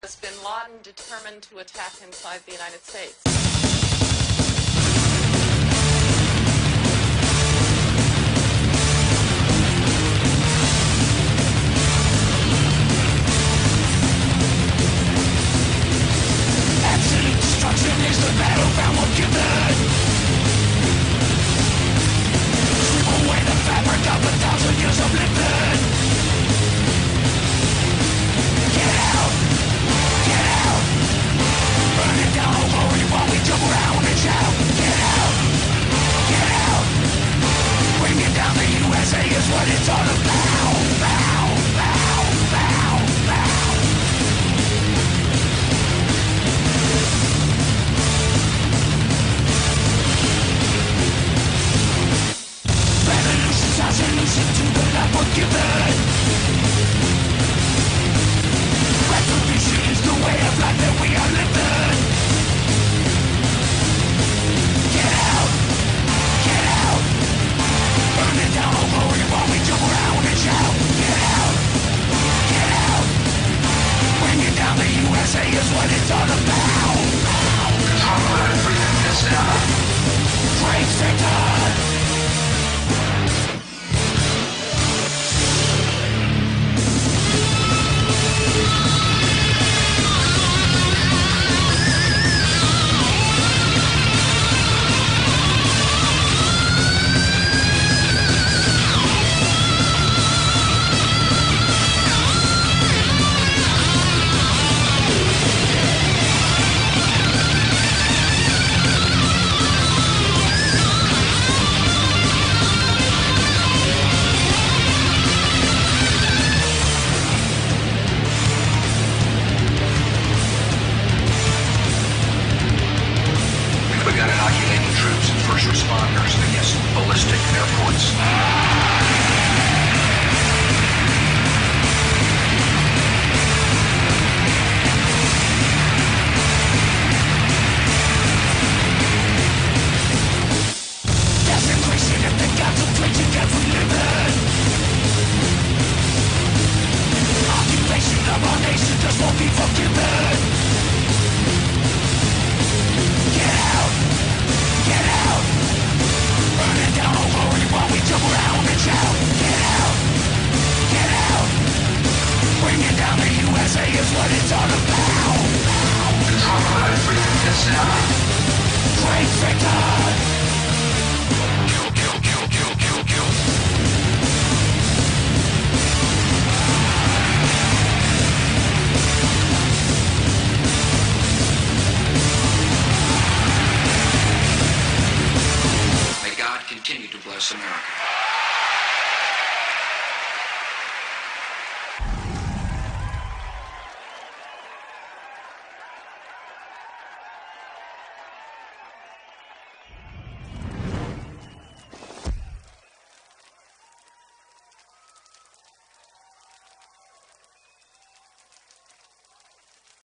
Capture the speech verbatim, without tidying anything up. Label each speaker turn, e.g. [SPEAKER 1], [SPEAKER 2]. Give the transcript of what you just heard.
[SPEAKER 1] Has bin Laden determined to attack inside the United States?
[SPEAKER 2] Absolute destruction is the battleground we're given. Strip away the fabric of a thousand years of living. Get out, get out. Burn it down, oh glory, while we jump around and shout. Get out, get out. Bring it down, the U S A is what it's all about. Bow, bow, bow, bow. Revolution's our solution to the life we're given. Retribution is the way of life that we are living. Get out, get out. Burn it down, oh glory, while we jump around and shout. Get out, get out. Bring it down, the U S A is what it's all about. Control everything is down. Trade Center.
[SPEAKER 3] Continue to bless America.